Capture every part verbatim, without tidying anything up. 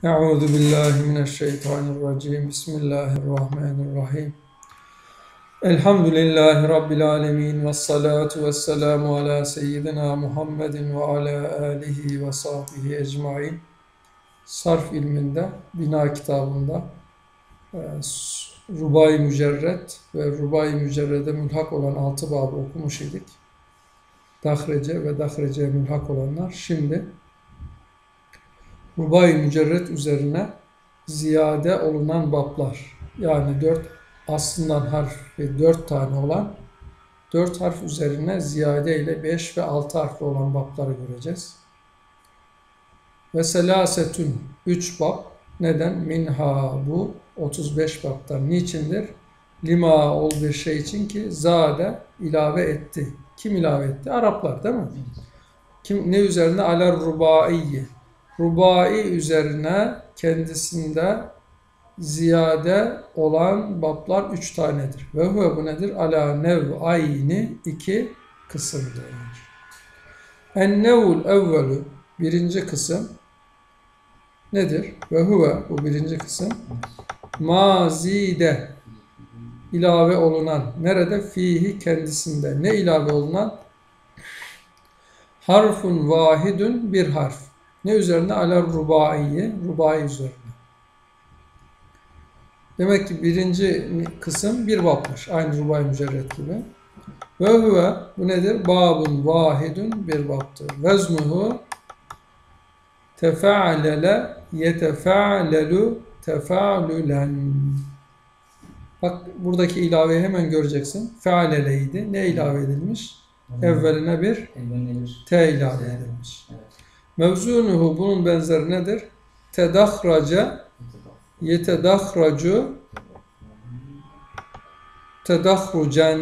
Euzu billahi mineşşeytanirracim. Bismillahirrahmanirrahim. Elhamdülillahi Rabbil alemin. Vessalatu vesselamu ala seyyidina Muhammedin ve ala alihi ve sahbihi ecmain. Sarf ilminde, bina kitabında e, Rubai Mücerred ve Rubai Mücerred'e mülhak olan altı babı okumuş idik. Dahrece ve Dahrece'ye mülhak olanlar. Şimdi Rubai Mücerred üzerine ziyade olunan bablar, yani dört aslından harfi dört tane olan dört harf üzerine ziyade ile beş ve altı harfli olan babları göreceğiz. Ve selasetün üç bab. Neden? Minha bu otuz beş babtan. Niçindir? Lima ol bir şey için ki zade ilave etti. Kim ilave etti? Araplar değil mi? Kim ne üzerine? Aler rubai. Rubai üzerine kendisinde ziyade olan bablar üç tanedir. Ve huve bu nedir? Ala nev ayni iki kısımdır. En nevul evvelü birinci kısım nedir? Ve huve bu birinci kısım mazide ilave olunan. Nerede? Fihi kendisinde. Ne ilave olunan? Harfun vahidun bir harf. Ne üzerine? Ala rubaiyi. Rubai üzerine. Demek ki birinci kısım bir babmış. Aynı Rubai Mücerred gibi. Ve huve bu nedir? Babun vahidun bir babdır. Veznuhu tefa'lele yetefa'lelu tefa'lülen. Bak buradaki ilaveyi hemen göreceksin. Fe'aleleydi. Ne ilave edilmiş? Evveline bir T ilave edilmiş. Mevzunuhu bunun benzeri nedir? Tedahraca yetedahracu tedahrucen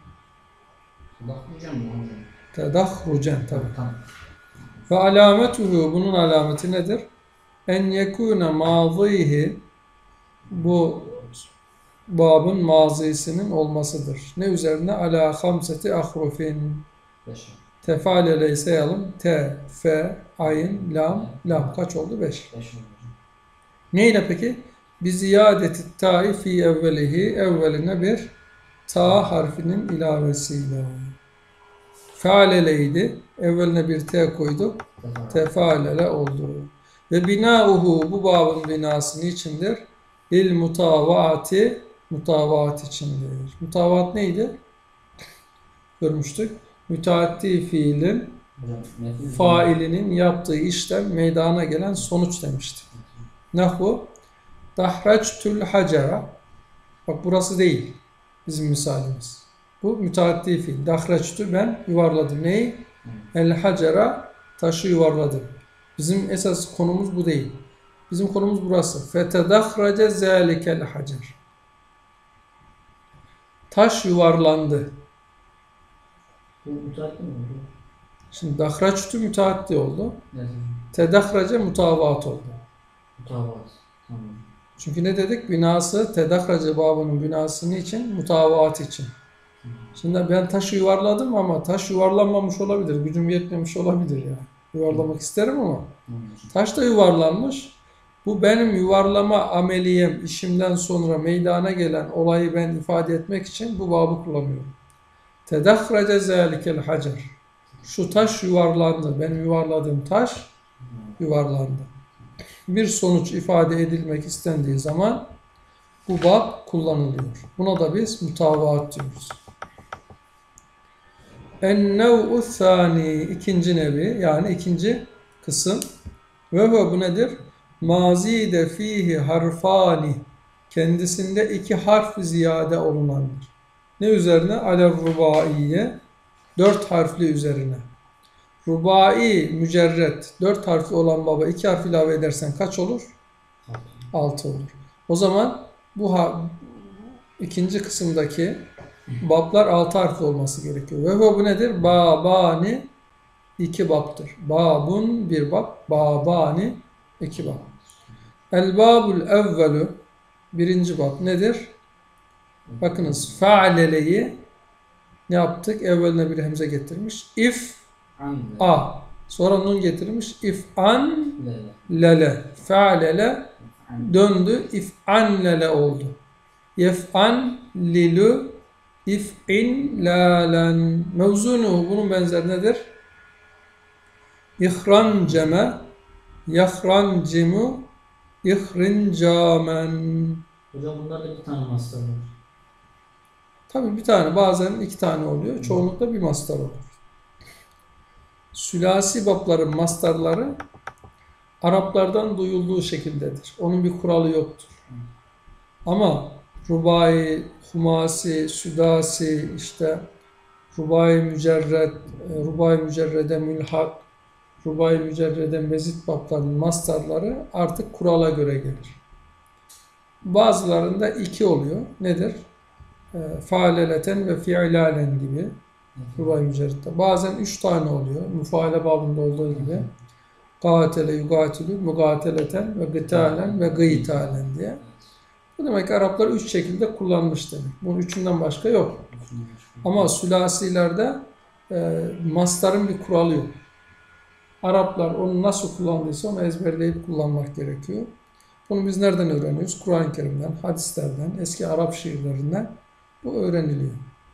tedahrucen tabi. Ve alametuhu bunun alameti nedir? En yekune mazihi bu babın mazisinin olmasıdır. Ne üzerine? Ala hamseti ahrufin. Tefalele sayalım. T, F, ayn, lam, lam. Kaç oldu? Beş. Neyle peki? Bi ziyadeti ta'i fi evvelihi. Evveline bir ta harfinin ilavesiyle. Fealeleydi. Evveline bir T koyduk. Tefalele oldu. Ve binauhu bu babın binası niçindir? Lil mutavaati mutavaat içindir. Mutavaat neydi? Görmüştük. Müteaddi fiilin failinin yaptığı işten meydana gelen sonuç demiştik. Nahvu dahraçtül hacera. Bak burası değil bizim misalimiz. Bu müteaddi fiil. Dahraçtü ben yuvarladım. Neyi? El hacera taşı yuvarladım. Bizim esas konumuz bu değil. Bizim konumuz burası. Fetedahrace zâlikel hacer. Taş yuvarlandı. Müteaddi mi oldu? Şimdi dahraçtü müteaddi oldu. Evet. Tedahrace mutavaat oldu. Mutavaat. Tamam. Çünkü ne dedik? Binası, tedahrace babının binası için? Mutavaat için. Hı. Şimdi ben taşı yuvarladım ama taş yuvarlanmamış olabilir. Gücüm yetmemiş olabilir ya. Yuvarlamak isterim ama. Hı. Taş da yuvarlanmış. Bu benim yuvarlama ameliyem, işimden sonra meydana gelen olayı ben ifade etmek için bu babı kullanıyorum. Tedahrace zâlikel hacer. Şu taş yuvarlandı. Benim yuvarladığım taş yuvarlandı. Bir sonuç ifade edilmek istendiği zaman bu bab kullanılıyor. Buna da biz mutavaat diyoruz. En-nev'u thani ikinci nevi yani ikinci kısım. Ve bu nedir? Mazide fihi harfani kendisinde iki harf ziyade olunandır. Ne üzerine? Alel rubaiye dört harfli üzerine. Rubai mücerred dört harfli olan baba iki harf ilave edersen kaç olur? Altı olur. O zaman bu ikinci kısımdaki bablar altı harfli olması gerekiyor. Ve bu nedir? Babani iki babdır. Babun bir bab, babani iki bab. El babul evvelü birinci bab nedir? Bakınız fe'aleleyi ne yaptık? Evveline bir hemze getirmiş. İf a. Sonra nun getirilmiş. İf'an Lele. lele. Fe'lele döndü. İf'an lele oldu. Yef'an lilu if'in lalen. Mevzunuhu bunun benzeri nedir? İhranceme yahrancimu ihrincamen. Hocam bunlarda bir tane master var. Tabii bir tane, bazen iki tane oluyor. Çoğunlukla bir mastar olur. Sülasi babların mastarları Araplardan duyulduğu şekildedir. Onun bir kuralı yoktur. Ama rubai, humasi, südasi, işte rubai mücerred, rubai mücerrede mülhak, rubai mücerrede mezit babların mastarları artık kurala göre gelir. Bazılarında iki oluyor. Nedir? E, Faaleleten ve fiilalen gibi rubai mücerredde. Bazen üç tane oluyor. Müfaale babında olduğu gibi. Gatele, yugatilü, mügateleten ve gıtalen ve gıytalen diye. Bu demek ki Araplar üç şekilde kullanmış demek. Bunun üçünden başka yok. Ama sülasilerde e, mastarın bir kuralı yok. Araplar onu nasıl kullandıysa onu ezberleyip kullanmak gerekiyor. Bunu biz nereden öğreniyoruz? Kur'an-ı Kerim'den, hadislerden, eski Arap şiirlerinden bu öğreniliyor.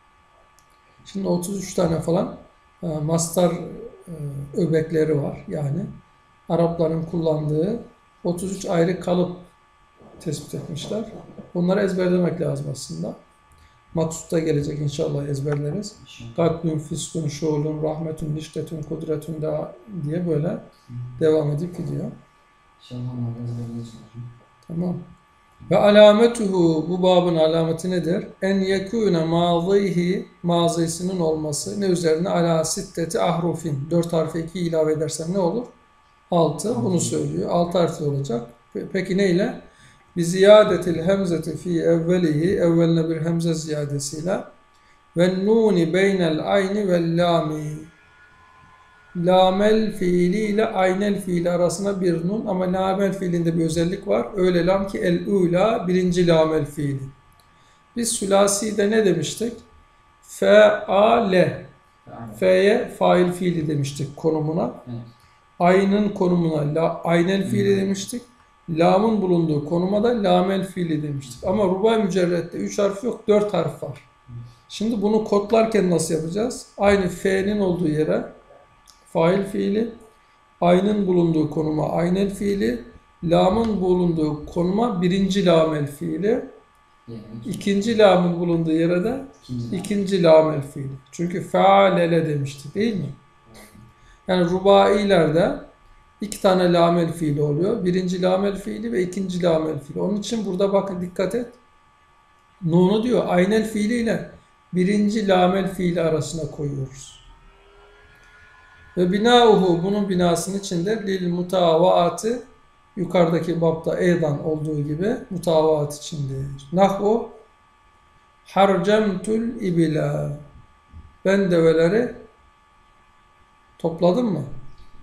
Şimdi otuz üç tane falan e, mastar e, öbekleri var. Yani Arapların kullandığı otuz üç ayrı kalıp tespit etmişler. Bunları ezberlemek lazım aslında. Maksutta gelecek inşallah ezberleriz. Katlun, fiskun, şuulun, rahmetun, niştetun, kudretun da diye böyle devam edip gidiyor. İnşallah onları ezberleyeceğiz hocam. Tamam. Ve alametuhu, bu babın alameti nedir? En yekûne mazihi, mazisinin olması. Ne üzerine? Ala sitteti ahrufin. Dört harfi iki ilave edersen ne olur? Altı. Bunu söylüyor. Altı harfli olacak. Peki neyle? Bi ziyadetil hemzeti fi evvelihi, evveline bir hemze ziyadesiyle ve nuni beynel ayni vel lami. Lamel fiili ile aynel fiili arasına bir nun, ama lamel fiilinde bir özellik var. Öyle lam ki el-ula, birinci lamel fiili. Biz sülasi'de ne demiştik? Fe-a-le. Fe'ye fail fiili demiştik konumuna. Evet. Aynın konumuna la, aynel fiili demiştik. Lamın bulunduğu konuma da lamel fiili demiştik. Ama rubai mücerrette üç harf yok, dört harf var. Şimdi bunu kodlarken nasıl yapacağız? Aynı fe'nin olduğu yere fail fiili, aynın bulunduğu konuma aynel fiili, lamın bulunduğu konuma birinci lamel fiili, ikinci lamın bulunduğu yere de İkinci. ikinci lamel fiili. Çünkü fealele demiştik değil mi? Yani rubailerde iki tane lamel fiili oluyor. Birinci lamel fiili ve ikinci lamel fiili. Onun için burada bakın dikkat et. Nunu diyor aynel fiili ile birinci lamel fiili arasına koyuyoruz. Ve binauhu, bunun binasının içinde lil mutavaatı, yukarıdaki babda eydan olduğu gibi mutavaat içindedir. Nahvu harcemtul ibila, ben develeri topladım mı?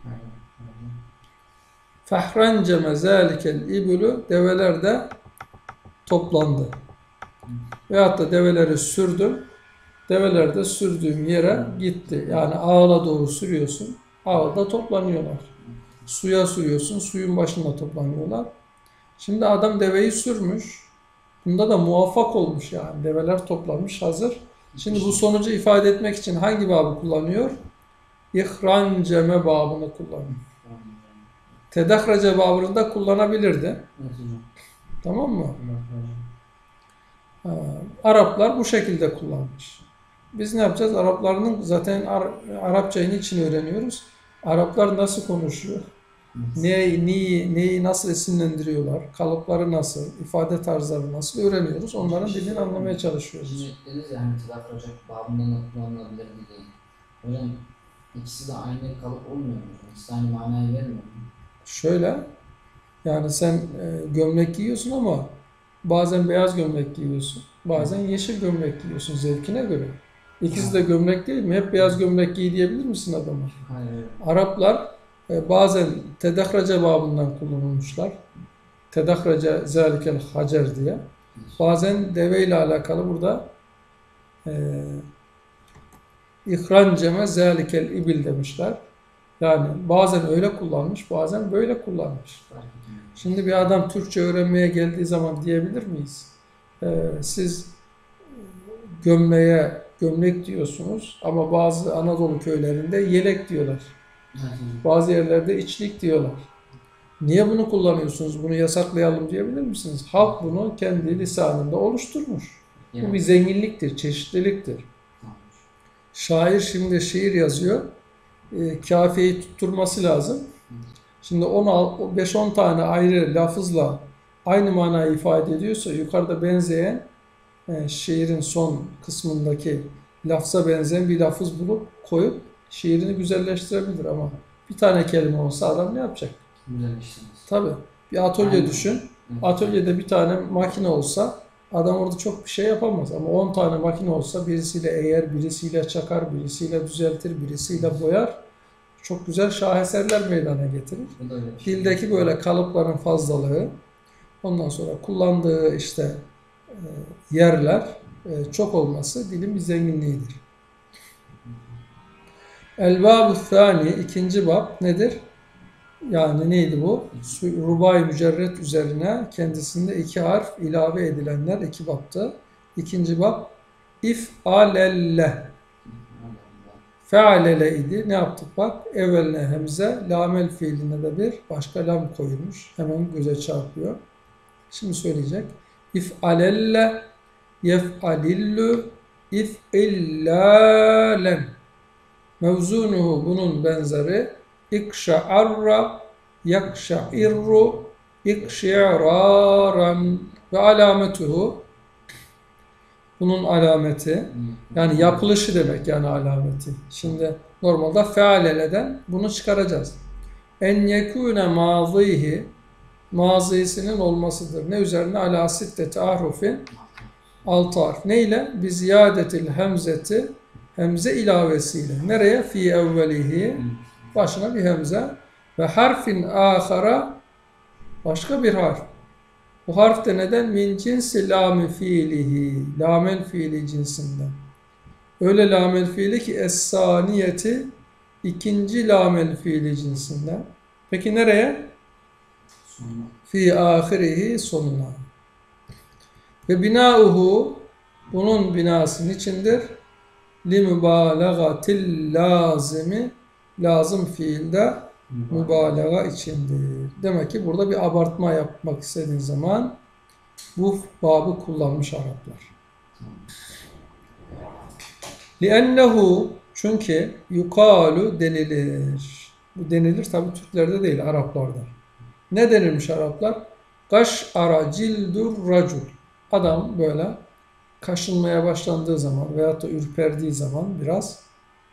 Fehrenceme zâlikel ibulu, develer de toplandı. Veyahut da develeri sürdüm. Develer de sürdüğüm yere gitti. Yani ağla doğru sürüyorsun. Ağda toplanıyorlar. Suya sürüyorsun. Suyun başında toplanıyorlar. Şimdi adam deveyi sürmüş. Bunda da muvaffak olmuş yani. Develer toplanmış hazır. Şimdi bu sonucu ifade etmek için hangi babı kullanıyor? İhranceme babını kullanıyor. Tedahrace babını da kullanabilirdi. Evet hocam. Tamam mı? Evet hocam. Ha, Araplar bu şekilde kullanmış. Biz ne yapacağız? Arapların zaten Ar Arapçayı niçin öğreniyoruz? Araplar nasıl konuşuyor? Neyi, neyi, neyi nasıl isimlendiriyorlar? Kalıpları nasıl? İfade tarzları nasıl? Öğreniyoruz. Onların dilini anlamaya çalışıyoruz. Şimdi dediniz ya hani telaffuz hocam babından da kullanılabilir diye. Hocam ikisi de aynı kalıp olmuyor mu? İkisi de aynı manayı vermiyor mu? Şöyle, yani sen e, gömlek giyiyorsun ama bazen beyaz gömlek giyiyorsun. Bazen yeşil gömlek giyiyorsun zevkine göre. İkisi de gömlek değil mi? Hep beyaz gömlek giy diyebilir misin adama? Hayır. Araplar e, bazen tedahrace babından kullanılmışlar. Tedahrace zâlikel hacer diye. Bazen deve ile alakalı burada e, ihranceme zâlikel ibil demişler. Yani bazen öyle kullanmış, bazen böyle kullanmış. Fark etmiyor. Şimdi bir adam Türkçe öğrenmeye geldiği zaman diyebilir miyiz? Ee, siz gömleğe gömlek diyorsunuz ama bazı Anadolu köylerinde yelek diyorlar. Evet hocam. Bazı yerlerde içlik diyorlar. Niye bunu kullanıyorsunuz? Bunu yasaklayalım diyebilir misiniz? Halk bunu kendi lisanında oluşturmuş. Bu Yani, bir zenginliktir, çeşitliliktir. tamam. Şair şimdi şiir yazıyor. E, kafiyeyi tutturması lazım. Şimdi beş on tane ayrı lafızla aynı manayı ifade ediyorsa yukarıda benzeyen e, şiirin son kısmındaki lafza benzeyen bir lafız bulup koyup şiirini güzelleştirebilir ama bir tane kelime olsa adam ne yapacak? Güzelleştiniz. Tabii. Bir atölye Aynen. düşün. Evet. Atölyede bir tane makine olsa adam orada çok bir şey yapamaz. Ama on tane makine olsa birisiyle eğer, birisiyle çakar, birisiyle düzeltir, birisiyle boyar. Çok güzel şaheserler meydana getirir. Bu da öyle bir şey. Dildeki böyle kalıpların fazlalığı, ondan sonra kullandığı işte e, yerler e, çok olması dilin bir zenginliğidir. El-Bab-ı Thani, ikinci bab nedir? Yani neydi bu? Rubai mücerret üzerine kendisinde iki harf ilave edilenler iki baptı. İkinci bab if'alelle. Fealele idi. Ne yaptık bak? Evveline hemze, lamel fiiline de bir başka lam koyulmuş. Hemen göze çarpıyor. Şimdi söyleyecek. İf'alelle, yef'alillu, if'illalen. Mevzunuhu bunun benzeri ikşa'arra, yakşa'irru, ikşi'raran ve alametuhu. Bunun alameti, yani yapılışı demek yani alameti. Şimdi normalde fealeleden bunu çıkaracağız. En yekûne mazihi, mazisinin olmasıdır. Ne üzerine? Ala sitteti ahrufin, altı harf. Neyle? Bi ziyadetil hemzeti, hemze ilavesiyle. Nereye? Fi evvelihi, başına bir hemze. Ve harfin ahara, başka bir harf. Bu harf de neden? Min cinsi lami fiilihi. Lamel fiili cinsinden. Öyle lamel fiili ki es-saniyeti ikinci lamel fiili cinsinden. Peki nereye? Sonra. Fi ahirihi sonuna. Ve binauhu bunun binası içindir. Li mübalağatil lazimi lazım fiilde mübalağa içindir. Demek ki burada bir abartma yapmak istediğin zaman bu babı kullanmış Araplar. لِأَنَّهُ çünkü yukalu denilir. Bu denilir tabi Türklerde değil Araplarda. Ne denilmiş Araplar? Kaş ara cildur racul. Adam böyle kaşınmaya başlandığı zaman veyahut da ürperdiği zaman biraz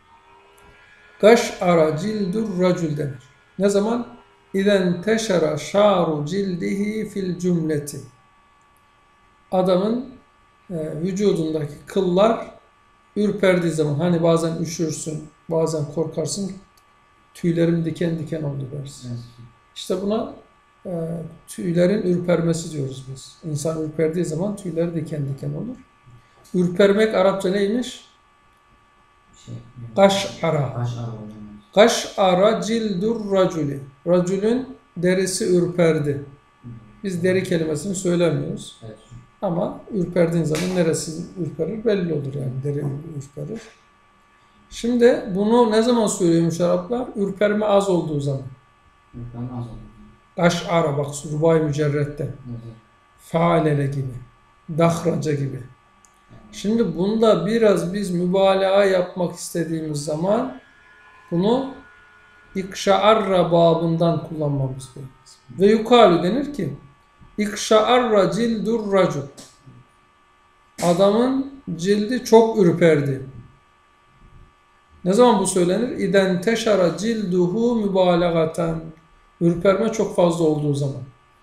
kaş ara cildur racul denir. Ne zaman? İzen teşera şaru cildihi fil cümleti. Adamın e, vücudundaki kıllar ürperdiği zaman, hani bazen üşürsün, bazen korkarsın, tüylerim diken diken oldu dersin. Evet. İşte buna e, tüylerin ürpermesi diyoruz biz. İnsan ürperdiği zaman tüyleri diken diken olur. Ürpermek Arapça neymiş? Şey, Kaş'ara. Kaş'ara hocam. Kaş'ara cildur raculi. Racülün derisi ürperdi. Biz deri kelimesini söylemiyoruz. Evet. Ama ürperdiğin zaman neresi ürperir belli olur yani. Deri ürperir. Şimdi bunu ne zaman söylüyormuş Araplar? Ürperme az olduğu zaman. Ben az oldu. Kaş'ara bak rubai mücerrette. Evet. Faalele gibi. Dahraca gibi. Şimdi bunda biraz biz mübalağa yapmak istediğimiz zaman bunu ikşa'arra babından kullanmamız gerekir. Ve yukalu denir ki ikşa'arra cildur racul. Adamın cildi çok ürperdi. Ne zaman bu söylenir? İden teşara cilduhu mübalağaten. Ürperme çok fazla olduğu zaman.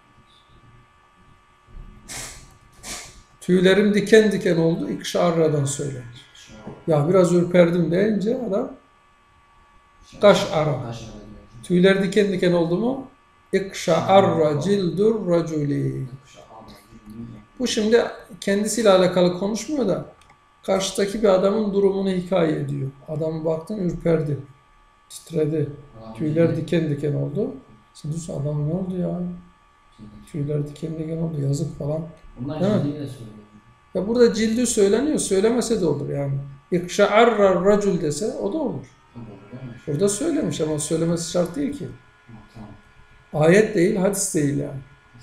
Tüylerim diken diken oldu. İkşa'arradan söylenir. Ya biraz ürperdim deyince adam kaş'ara. Kaş'ara diyor. Tüyler diken diken oldu mu? İkşa'arra cildur raculi. Bu şimdi kendisiyle alakalı konuşmuyor da karşıdaki bir adamın durumunu hikaye ediyor. Adamın baktın ürperdi. Titredi. Adam Tüyler cildi- diken diken oldu. Şimdi adam ne oldu ya? cildi- Tüyler diken diken oldu. Yazık falan. Bunlar Değil mi? cildiyle söylüyor. Ya burada cildi söyleniyor. Söylemese de olur yani. İkşa'arra racul dese o da olur. Tamam, değil mi? Burada söylemiş ama söylemesi şart değil ki. Ha, tamam. Ayet değil, hadis değil yani.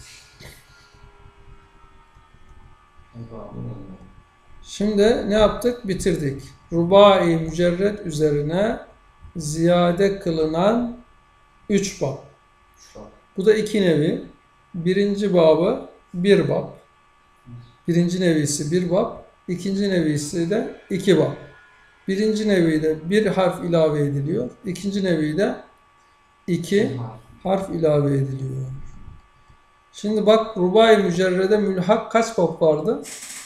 Eyvallah. Şimdi ne yaptık? Bitirdik. Rubai mücerret üzerine ziyade kılınan üç bab. Şu an. Bu da iki nevi. Birinci babı bir bab. Birinci nevisi bir bab. İkinci nevisi de iki bab. Birinci nevide bir harf ilave ediliyor. İkinci nevide iki harf ilave ediliyor. Şimdi bak Rubai mücerrede mülhak kaç bab vardı?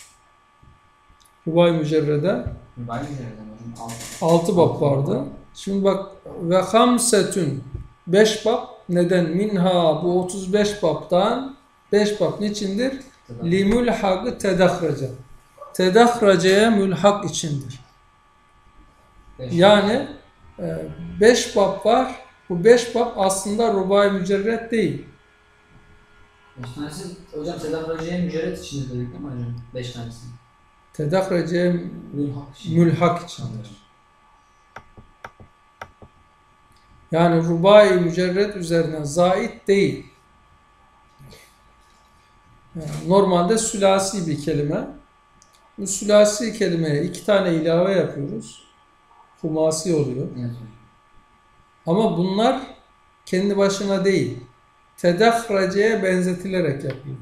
Rubai mücerrede Ben de nereden hocam? Altı. altı bab vardı. Şimdi bak ve hamsetün beş bab neden? Minha bu otuz beş babtan beş bab niçindir? Li mülhakı tedahraca. Tedahracaya mülhak içindir. Beş. Yani beş bab var. Bu beş bab aslında rubai mücerret değil. Beş tanesi hocam Sedat Hoca'ya mücerret içinde dedik değil mi hocam? Beş tanesi. Tedahracaya Mülhak için. mülhak içindir. Yani rubai mücerret üzerine zait değil. Yani normalde sülasi bir kelime. Bu sülasi kelimeye iki tane ilave yapıyoruz. Humasi oluyor. Evet hocam. Ama bunlar kendi başına değil. Tedahraceye benzetilerek yapılıyor.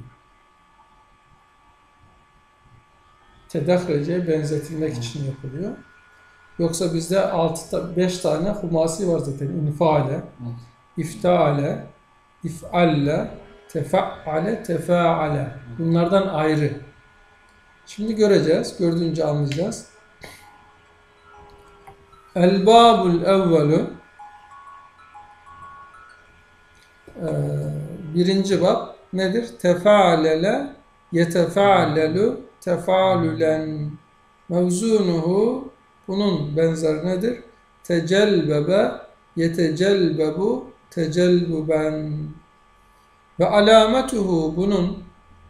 Tedahraceye benzetilmek için yapılıyor. Yoksa bizde altı beş tane humasi var zaten. İnfaale, Evet. iftaale, if'alle, tefa'ale, tefa'ale. Bunlardan ayrı. Şimdi göreceğiz. Gördüğünce anlayacağız. El-babul evvelu birinci bab nedir? Tefa'alele yetefa'alelu tefa'lülen mevzunuhu bunun benzeri nedir? Tecelbebe yetecelbebu tecelbuben ve alametuhu bunun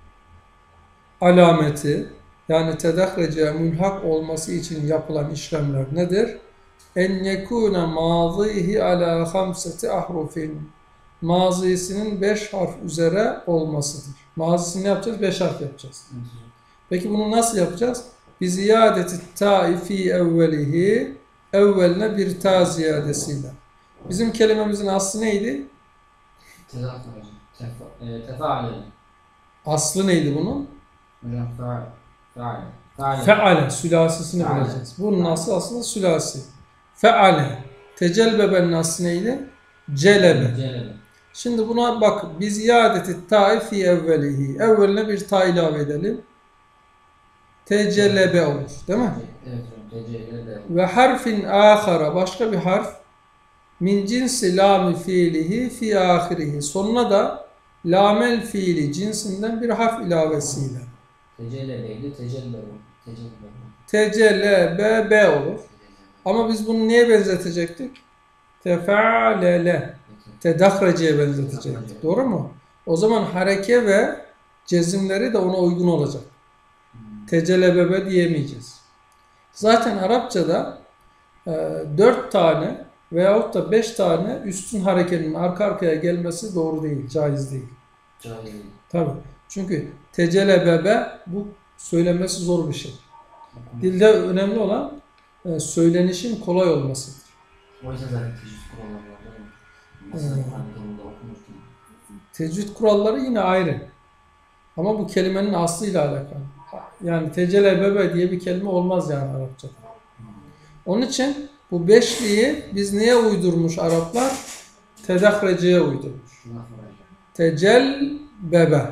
alameti yani tedahrece mülhak olması için yapılan işlemler nedir? En yekune mazihi ala hamseti ahrufin mazisinin beş harf üzere olmasıdır. Mazisini ne yapacağız? beş harf yapacağız. Evet hocam. Peki bunu nasıl yapacağız? Bi ziyadeti ta'i fi evvelihi evveline bir ta ziyadesiyle. Bizim kelimemizin aslı neydi? Sedat hocam. Tefa, e, tefaale. Aslı neydi bunun? Hocam faal. Faal. Faal. Feale, sülasisini Feale. bileceğiz. Bunun aslı aslında sülasi. Feale. Tecelbebe'nin aslı neydi? Celebe. Celebe. Şimdi buna bak. Biz ziyadeti ta'i fi evvelihi. Evveline bir ta ilave edelim. Tecelebe olur. Değil mi? Evet hocam. Tecelebe. Ve harfin ahara. Başka bir harf. Min cinsi lami fiilihi fi ahirihi. Sonuna da lamel fiili cinsinden bir harf ilavesiyle. Tecelebeydi. Tecelebe. Tecelebe. Tecelebe olur. Ama biz bunu neye benzetecektik? Tefa'lele. Tedahraceye benzetecektik. Doğru mu? O zaman hareke ve cezimleri de ona uygun olacak. Tecelebebe diyemeyeceğiz. Zaten Arapçada e, dört tane veyahut da beş tane üstün harekenin arka arkaya gelmesi doğru değil, caiz değil. Cahil. Tabii. Çünkü tecelebebe bu söylemesi zor bir şey. Dilde önemli olan e, söylenişin kolay olmasıdır. O yüzden zaten tecrüt kuralları var değil mi? Mesela Evet. Kur'an-ı Kerim'de okunurken. Tecvid kuralları yine ayrı. Ama bu kelimenin aslıyla alakalı. Yani tecelebebe diye bir kelime olmaz yani Arapçada. Onun için bu beşliği biz neye uydurmuş Araplar? Tedahraceye uydurmuş. Şuna sorayım. Tecelbebe.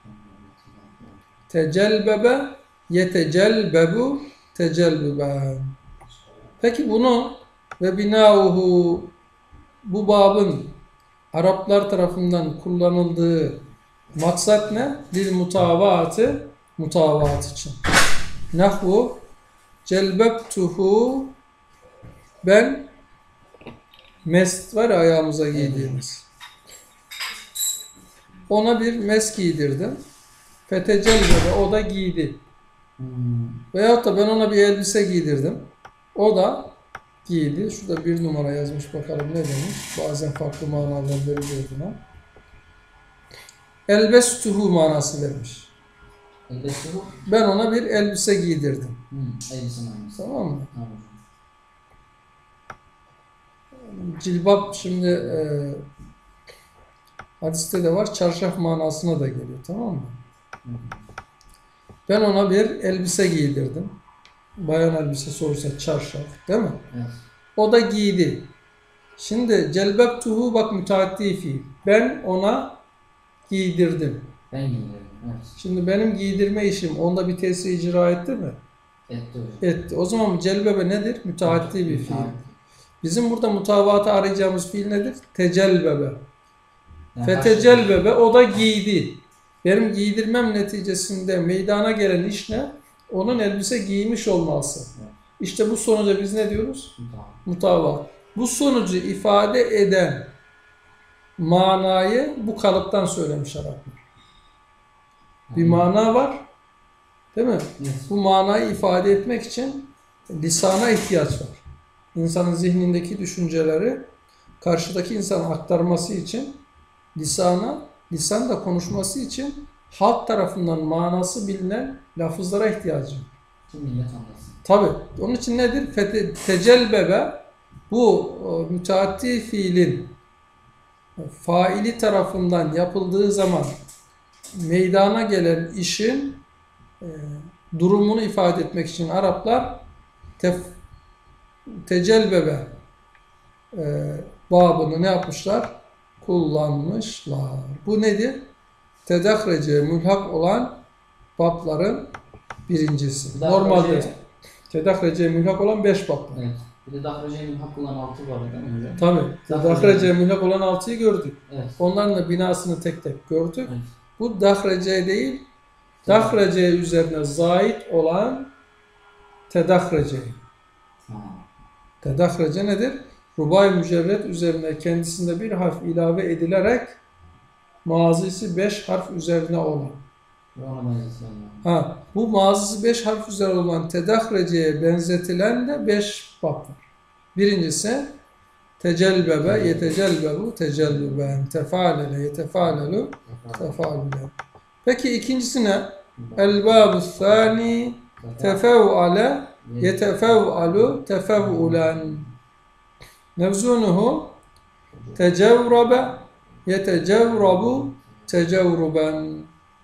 Tecelbebe yetecelbebu tecelbüben. Peki bunu ve binauhu bu babın Araplar tarafından kullanıldığı maksat ne? Dil mutavaatı mutavaat için. Nahvu celbebtuhu ben Mest var ya ayağımıza giydiğimiz. Ona bir mes giydirdim. Fetecellebe, o da giydi. Hmm. Veyahut da ben ona bir elbise giydirdim. O da giydi. Şurada bir numara yazmış, bakalım ne demiş. Bazen farklı manalar veriliyor buna. Elbestuhu manası vermiş. Elbette bu. Ben ona bir elbise giydirdim. Hmm. Elbise manası. Tamam mı? Tamam. Cilbap şimdi e, hadiste de var. Çarşaf manasına da geliyor. Tamam mı? Hmm. Ben ona bir elbise giydirdim. Bayan elbisesi olursa çarşaf. Değil mi? Evet. O da giydi. Şimdi celbeptuhu bak müteaddi fiil. Ben ona giydirdim. Ben giydirdim. Evet. Şimdi benim giydirme işim onda bir tesir icra etti mi? Etti hocam. Etti. O zaman celbebe nedir? Müteaddi bir fiil. Müteaddi. Bizim burada mutavatı arayacağımız fiil nedir? Tecelbebe. Yani Fetecelbebe, o da giydi. Benim giydirmem neticesinde meydana gelen iş ne? Onun elbise giymiş olması. Evet. İşte bu sonuca biz ne diyoruz? Tamam. Mutavat. Bu sonucu ifade eden manayı bu kalıptan söylemiş Araplar. Bir mana var. Değil mi? Evet. Bu manayı ifade etmek için lisana ihtiyaç var. İnsanın zihnindeki düşünceleri karşıdaki insana aktarması için lisana, lisan da konuşması için halk tarafından manası bilinen lafızlara ihtiyacı var. Ki millet anlasın. Tabi. Onun için nedir? Fete, tecelbebe bu e, müteaddi fiilin faili tarafından yapıldığı zaman meydana gelen işin e, durumunu ifade etmek için Araplar tef, tecelbebe e, babını ne yapmışlar? Kullanmışlar. Bu nedir? Tedahrece mülhak olan babların birincisi. Normalde Dahrece- tedahrece mülhak olan beş bab var. Evet. Bir de Dahrece'nin hak olan altı var değil mi hocam? Tabii. Tedahrece mülhak olan altıyı gördük. Evet. Onların da binasını tek tek gördük. Evet. Bu dahrece değil, dahrece üzerine zait olan tedahrece. Ha. Tedahrece nedir? Rubai mücerred üzerine kendisinde bir harf ilave edilerek mazisi beş harf üzerine olan. Ve ona benzetilen yani. Ha, bu mazisi beş harf üzerine olan tedahreceye benzetilen de beş bab var. Birincisi tecelbebe, yetecelbebu, tecellüben, tefalele, yetefalelu, tefalülen. Peki ikincisi ne? El-bâbu thâni tefev'ale, yetefev'alu, tefev'ulen. Mevzunuhu tecevrabe, yetecevrabu, tecevruben.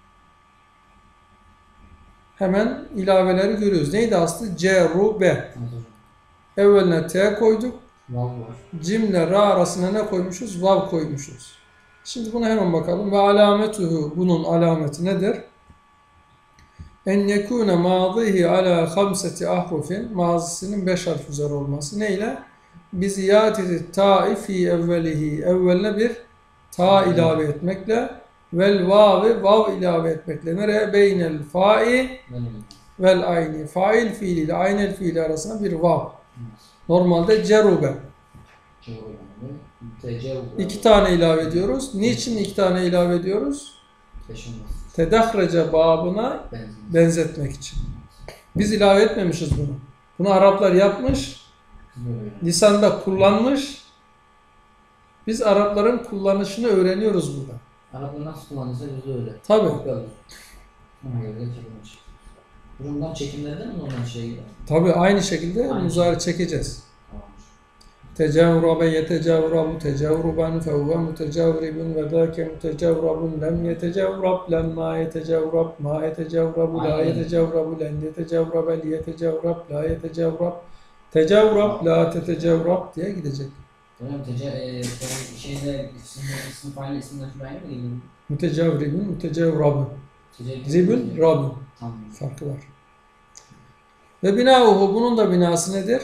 Hemen ilaveleri görüyoruz. Neydi aslı? Cerube. Evet hocam. Evveline T koyduk. Vav var. Cimle ra arasına ne koymuşuz? Vav koymuşuz. Şimdi buna hemen bakalım. Ve alametuhu, bunun alameti nedir? En yekune mâzihi ala hamseti ahrufin, mazisinin beş harf üzeri olması. Neyle? Bi ziyadeti ta'i fi evvelihi, evveline bir ta ilave etmekle, vel vavi, vav ilave etmekle. Nereye? Beynel fa'i Benim. vel ayni. Fail fiili ile aynel fiili arasında bir vav. Evet. Normalde cerube. Cevabı. Tecevvür. İki tane ilave ediyoruz. Niçin iki tane ilave ediyoruz? Taşınmaz. Tedahrece babına Benzin. benzetmek için. Biz ilave etmemişiz bunu. Bunu Araplar yapmış, Böyle. lisanda kullanmış. Biz Arapların kullanışını öğreniyoruz burada. Araplar nasıl kullanırsa biz de öyle. Tabii. Böyle. Ona göre de çekilmiş. Bundan çekimleri de mi normal şey gibi? Tabii aynı şekilde Aynı muzari çekeceğiz. Tamamdır. Tecavrabe yetecavrabu tecavruban fevve mutecavribun ve dâke mutecavrabun lem yetecavrab lemma yetecavrab ma yetecavrabu la Aynen. yetecavrabu len yetecavrabe li yetecavrab la yetecavrab tecavrab la tetecavrab diye gidecek. Hocam tece e, tabii şeyde isimde isim fail isimde şu aynı mı geliyor? Mutecavribun mutecavrabun. Tece Zibun rabun. Tamam. Farkı var. Ve binauhu, bunun da binası nedir?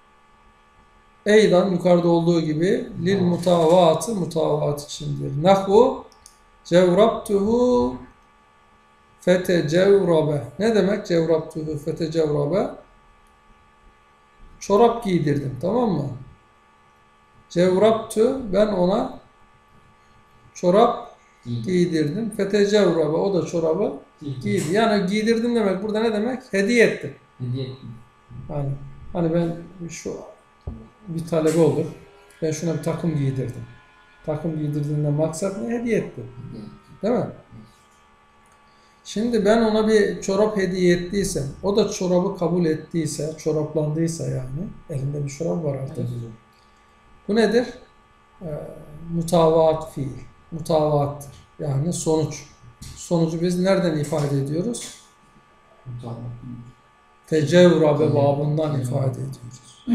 Eydan yukarıda olduğu gibi lil mutavatı mutavat içindir. Nahvu cevrabtuhu fetecevrabe. Ne demek cevrabtuhu fetecevrabe? Çorap giydirdim, tamam mı? Cevrabtü, ben ona çorap Giy. giydirdim. Fetecevrabe, o da çorabı Giy. giydi. Yani giydirdim demek burada ne demek? Hediye ettim. Hediye ettim. Yani hani ben şu bir talebe olur. Ben şuna bir takım giydirdim. Takım giydirdiğinden maksat ne? Hediye ettim. Hediye ettim. Değil mi? Şimdi ben ona bir çorap hediye ettiysem, o da çorabı kabul ettiyse, çoraplandıysa yani, elinde bir çorap var artık. Evet hocam. Bu nedir? Ee, mutavaat fiil. Mutavaattır. Yani sonuç. Sonucu biz nereden ifade ediyoruz? Tamam. Tecevrabe babından ifade ediyoruz.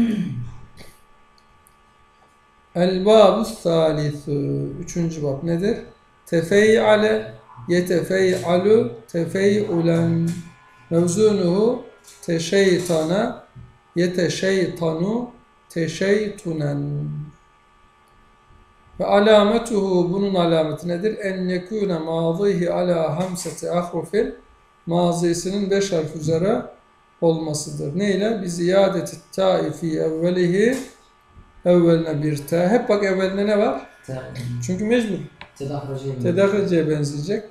El-bâbu thâlithü. Üçüncü bab nedir? Tefeyyale, yetefeyyalu, tefeyyulen. Mevzunuhu teşeytana, yeteşeytanu, teşeytunen. Ve alametuhu, bunun alameti nedir? En yekûne mâzihi alâ hamseti ahrufil, mazisinin beş harf üzere olmasıdır. Neyle? Bi ziyadeti ta'i fi evvelihi, evveline bir ta. Hep bak evveline ne var? Te- Çünkü mecbur. Tedahracıya benziyor. Tedahracıya benzeyecek.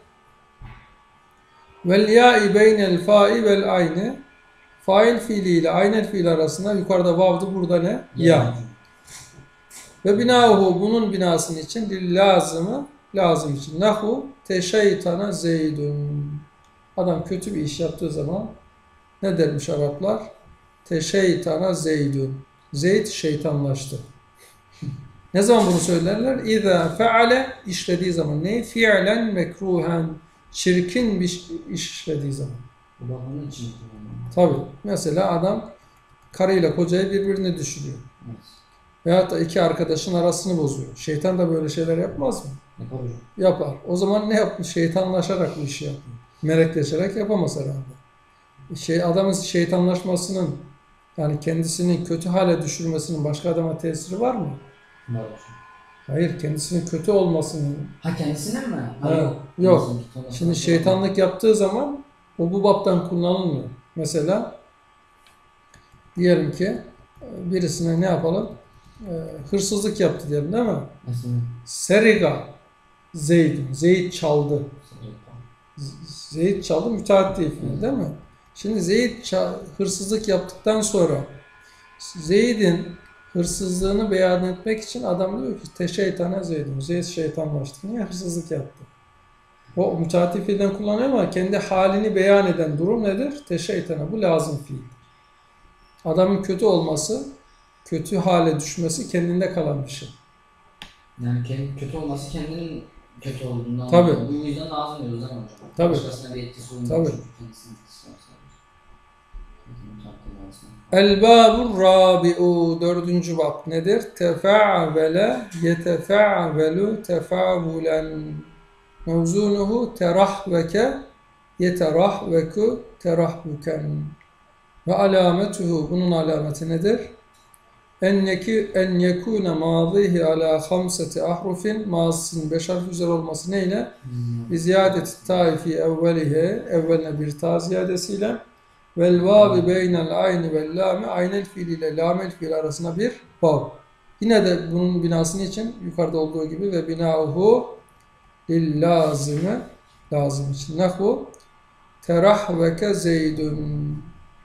Vel ya'i beynel fa'i vel ayni. Fail fiili ile aynel fiil arasında yukarıda vav'dı, burada ne? Ya. Ve binahu, bunun binasının için dil lazımı, lazım için. Nahu teşeytana zeydun. Adam kötü bir iş yaptığı zaman ne dermiş Araplar? Teşeytana zeydun. Zeyd şeytanlaştı. Ne zaman bunu söylerler? İza feale, işlediği zaman. Ne? Fi'len mekruhen. Çirkin bir iş işlediği zaman. Bu da bunun için kullanılıyor. Tabii. Mesela adam karıyla kocayı birbirine düşürüyor. Evet. Veyahut da iki arkadaşın arasını bozuyor. Şeytan da böyle şeyler yapmaz mı? Yapar hocam. Yapar. O zaman ne yapmış? Şeytanlaşarak bu işi yapıyor. Melekleşerek yapamaz herhalde. Şey, adamın şeytanlaşmasının, yani kendisini kötü hale düşürmesinin başka adama tesiri var mı? Var hocam. Hayır, kendisinin kötü olmasının. Ha kendisinin mi? Ha, Ha, yok. yok. Kendisinin tutanakları Şimdi var. şeytanlık yaptığı zaman o bu baptan kullanılmıyor. Mesela diyelim ki birisine ne yapalım? Ee, hırsızlık yaptı diyelim, değil mi? Mesela. Seriga Zeyd. Zeyd çaldı. Z- Zeyd çaldı, müteaddi fiil, değil mi? Şimdi Zeyd ça- hırsızlık yaptıktan sonra Zeyd'in hırsızlığını beyan etmek için adam diyor ki teşeytana Zeyd'im. Zeyd şeytanlaştı. Niye? Hırsızlık yaptı. O müteaddi fiilden kullanıyor ama kendi halini beyan eden durum nedir? Teşeytana. Bu lazım fiil. Adamın kötü olması, kötü hale düşmesi kendinde kalan bir şey. Yani kendi, kötü olması kendinin kötü olduğundan. Tabii. Bu yüzden lazım diyoruz değil mi hocam? Tabii. Başkasına bir etkisi olmuyor. Tabii. Çünkü kendisinin etkisi var sadece. El-bâbur râbi'u. Dördüncü bab nedir? Tefa'vele yetefa'velu tefa'vulen. Mevzunuhu terahveke yeterahveku terahvuken. Ve alametuhu, bunun alameti nedir? En yeki en yekune mazihi ala hamseti ahrufin, mazisinin beş harf üzeri olması neyle? Bi ziyadeti taifi evvelihe, evveline bir ta ziyadesiyle, vel vavi beynel ayni vel lami, aynel fiil ile lamel fiil arasında bir vav. Yine de bunun binasını için yukarıda olduğu gibi ve binauhu lil lazime, lazım için. Nahu terahveke zeydun.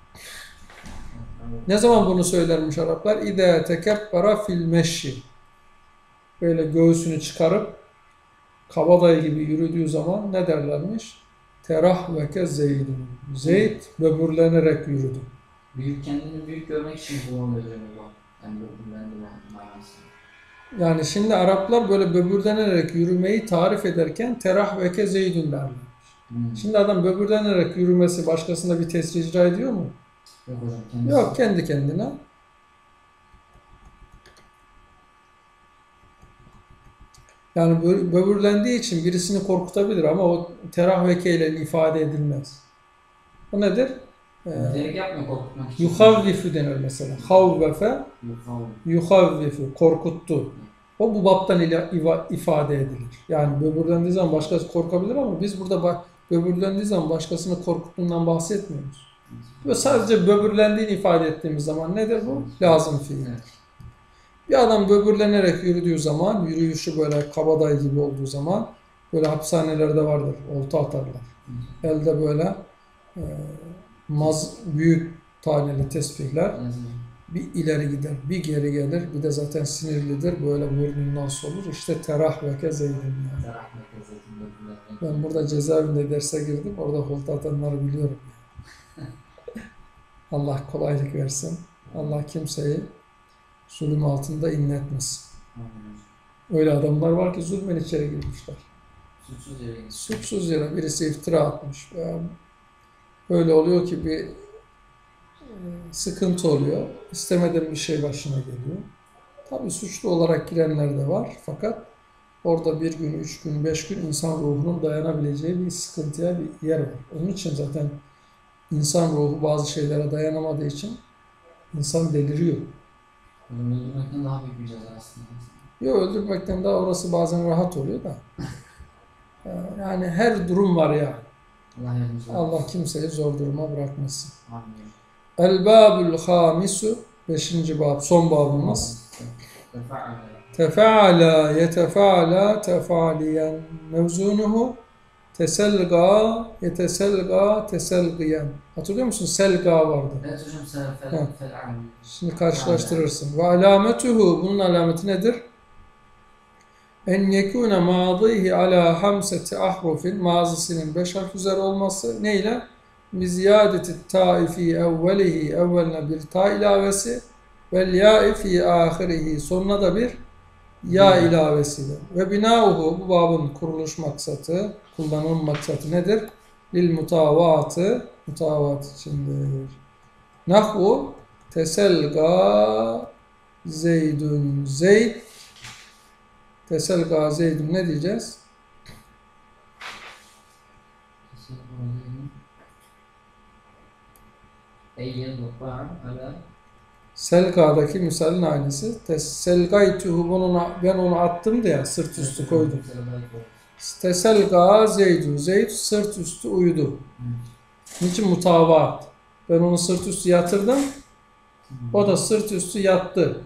Ne zaman bunu söylermiş Araplar? İde tekebbara fil meşşi. Böyle göğsünü çıkarıp kabadayı gibi yürüdüğü zaman ne derlermiş? Terahveke zeydun. Zeyd böbürlenerek yürüdü. Büyük kendini büyük görmek için kullanılıyor hocam bu. Yani böbürlendi bu manası. Yani şimdi Araplar böyle böbürlenerek yürümeyi tarif ederken terahveke zeydun derler. Hmm. Şimdi adam böbürlenerek yürümesi başkasında bir tesir icra ediyor mu? Yok hocam kendisi. Yok, kendi kendine. Yani bö- böbürlendiği için birisini korkutabilir ama o terahveke ile ifade edilmez. O nedir? Ee, Direkt yapmıyor korkutmak için. yuhavvifu denir mesela. Havvefe, Yuhavvifu. yuhavvifu, korkuttu. O bu baptan ile iva- ifade edilir. Yani böbürlendiği zaman başkası korkabilir ama biz burada bak böbürlendiği zaman başkasını korkuttuğundan bahsetmiyoruz. Ve sadece böbürlendiğini ifade ettiğimiz zaman nedir bu? Lazım fiil. Evet. Bir adam böbürlenerek yürüdüğü zaman, yürüyüşü böyle kabadayı gibi olduğu zaman, böyle hapishanelerde vardır, olta atarlar. Elde böyle e, maz, büyük taneli tesbihler, Evet hocam. bir ileri gider, bir geri gelir, bir de zaten sinirlidir, böyle burnundan solur. İşte terah ve kezeydin yani. Rahmet Hazretleri böbürlerine. Ben burada cezaevinde derse girdim, orada olta atanları biliyorum. Allah kolaylık versin. Allah kimseyi zulüm altında inletmesin. Amin hocam. Öyle adamlar var ki zulmen içeri girmişler. Suçsuz yere gitmiş. Suçsuz yere birisi iftira atmış. Veya öyle oluyor ki bir e, sıkıntı oluyor. İstemeden bir şey başına geliyor. Tabii suçlu olarak girenler de var. Fakat orada bir gün, üç gün, beş gün insan ruhunun dayanabileceği bir sıkıntıya bir yer var. Onun için zaten insan ruhu bazı şeylere dayanamadığı için insan deliriyor. Hocam öldürmekten daha büyük bir ceza aslında. Yok, öldürmekten daha orası bazen rahat oluyor da. Ee, Yani her durum var ya. Allah yardımcı olsun. Allah kimseyi zor duruma bırakmasın. Amin hocam. El-Babul Hamisu, beşinci bab, son babımız. Tefa'ale. Tefa'ala, yetefa'ala, tefa'liyen. Mevzunuhu, teselga, yeteselga, teselgiyen. Hatırlıyor musun? Selga vardı. Evet hocam sen Ha. fel fel'an. Şimdi karşılaştırırsın. Ve alametuhu, bunun alameti nedir? En yekûne mâdîhi alâ hamseti ahrufin, mazisinin beş harf üzeri olması. Neyle? Biziyâdeti ta'i fî evvelihi, evveline bir ta ilavesi, vel yâ'i fî âhirihi, sonuna da bir ya ilavesiyle. Ve binâuhu, bu babın kuruluş maksatı, kullanım maksatı nedir? Lil mutavaatı, mutavaat içindir. Nahvu, teselga zeydun zeyd. Teselga zeydun ne diyeceğiz? Eyyen vukba'a ala. Selga'daki misalin aynısı. Teselgaytuhu, bunu, ben onu attım diye sırt üstü koydum. Teselga zeydun, zeyd sırt üstü uyudu. Niçin mutavaat? Ben onu sırt üstü yatırdım, o da sırt üstü yattı.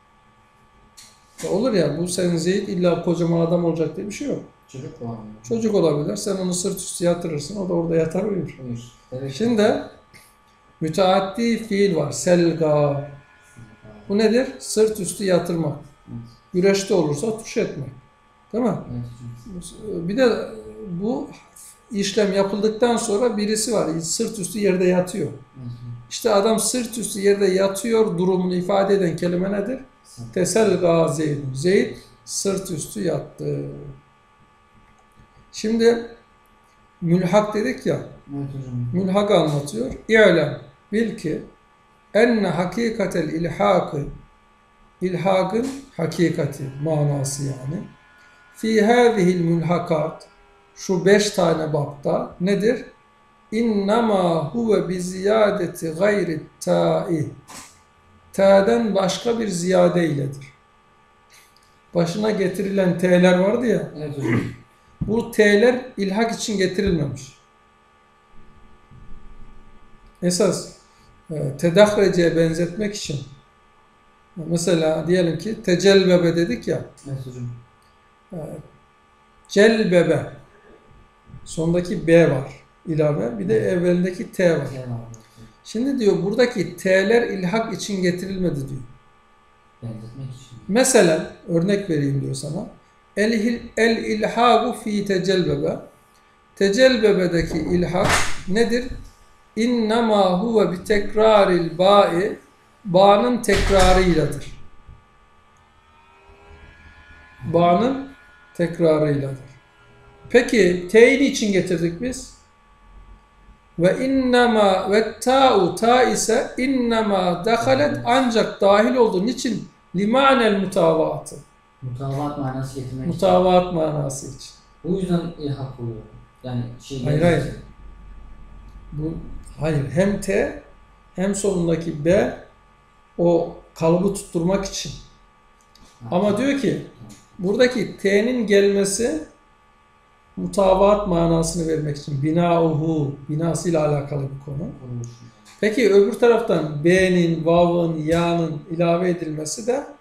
Ya olur ya, bu senin Zeyd illa kocaman adam olacak diye bir şey yok. Çocuk doğan. Çocuk olabilir, sen onu sırt üstü yatırırsın, o da orada yatar uyur. Uyur. Evet. Şimdi müteaddi fiil var, selga. Bu nedir? Sırt üstü yatırmak. Güreşte olursa tuş etmek. Değil mi? Evet hocam. Bir de bu işlem yapıldıktan sonra birisi var, sırt üstü yerde yatıyor. Evet hocam. İşte adam sırt üstü yerde yatıyor durumunu ifade eden kelime nedir? Teselga zeydun. Zeyd sırt üstü yattı. Şimdi mülhak dedik ya, Evet hocam. mülhak anlatıyor. İ'lem, bil ki enne hakikatel ilhakı, ilhakın hakikati manası yani. Fi hâzihil mülhakat, şu beş tane bapta nedir? İnnemâ huve bi ziyadeti gayri ta'i. T'den başka bir ziyade iledir. Başına getirilen T'ler vardı ya, Evet hocam. bu T'ler ilhak için getirilmemiş. Esas e, tedahrece benzetmek için, mesela diyelim ki tecelbebe dedik ya, Evet hocam. e, celbebe, sondaki B var ilave, bir de evvelindeki T var. Eyvallah. Şimdi diyor buradaki T'ler ilhak için getirilmedi diyor. Benzetmek için. Mesela örnek vereyim diyor sana. El, el ilhagu fi tecelbebe. Tecelbebedeki ilhak nedir? İnnemâ huve bi tekraril ba'i. Ba'nın tekrarıyladır. Ba'nın tekrarıyladır. Peki T'yi için getirdik biz? Ve innema ve ta'u ta ise innema dehalet, ancak dahil oldu. Niçin? Limanel mutavaatı. Mutavaat manası getirmek için. Mutavaat manası için. Bu yüzden ilhak oluyor. Yani şey Hayır, hayır. Bu hayır, hem T hem sonundaki B o kalıbı tutturmak için. Ama diyor ki buradaki T'nin gelmesi mutavaat manasını vermek için. Binauhu, binasıyla alakalı bir konu. Peki öbür taraftan B'nin, Vav'ın, Ya'nın ilave edilmesi de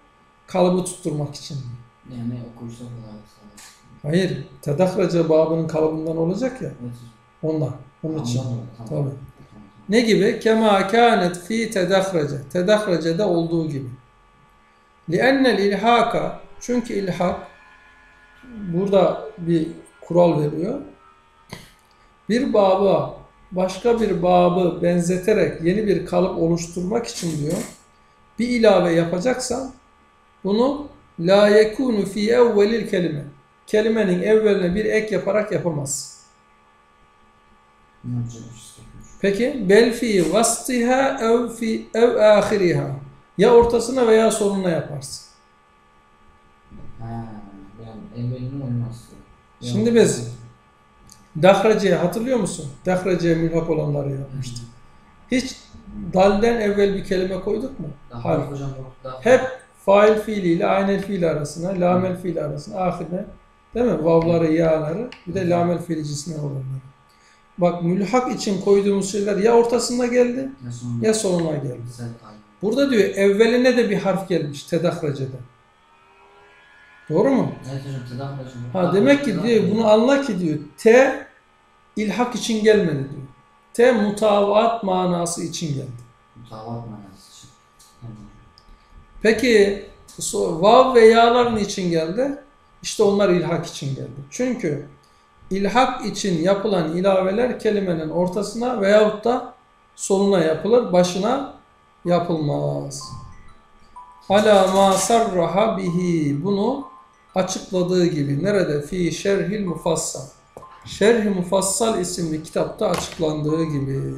kalıbı tutturmak için. Yani okuyuşta kolaylık sağlar. Hayır, tedakraca babının kalıbından olacak ya, Evet. ondan, onun için. Anladım. Tamam. Tabii. Tamam. Ne gibi? Kema kânet fî tedakraca. Tedakracada olduğu gibi. Li'ennel ilhaka, çünkü ilhak, burada bir kural veriyor. Bir baba başka bir babı benzeterek yeni bir kalıp oluşturmak için diyor, bir ilave yapacaksan bunu la yekunu fi evvelil kelime. Kelimenin evveline bir ek yaparak yapamazsın. Ne yapacakmış? Peki bel fi vastiha ev fi ev ahiriha. Ya ortasına veya sonuna yaparsın. Ha, yani evvelinin olması. Şimdi biz Dahrece'ye hatırlıyor musun? Dahrece'ye mülhak olanları yapmıştık. Hiç dalden evvel bir kelime koyduk mu? Hayır. Hocam yok daha. Hep fail fiiliyle aynel fiil arasına, lamel fiil arasına, ahirine, değil mi? Vavları, ya'ları, bir de lamel fiil cinsinden olanları. Bak mülhak için koyduğumuz şeyler ya ortasında geldi Ya sonunda. ya sonuna geldi. Güzel kaldı. Burada diyor evveline de bir harf gelmiş tedahracede. Doğru mu? Evet hocam tedavi hocam. Ha demek ki diyor bunu anla ki diyor T ilhak için gelmedi diyor. T mutavaat manası için geldi. Mutavat manası için. Tamam. Peki so, vav ve ya'lar niçin geldi? İşte onlar ilhak için geldi. Çünkü ilhak için yapılan ilaveler kelimenin ortasına veyahut da sonuna yapılır, başına yapılmaz. Ala ma sarraha bihi, bunu açıkladığı gibi nerede? Fi şerhil mufassal. Şerh-i Mufassal isimli kitapta açıklandığı gibi.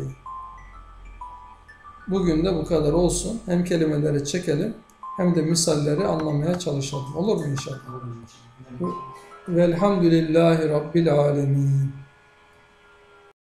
Bugün de bu kadar olsun. Hem kelimeleri çekelim hem de misalleri anlamaya çalışalım. Olur mu inşallah? Olur hocam. Velhamdülillahi Rabbil alemin.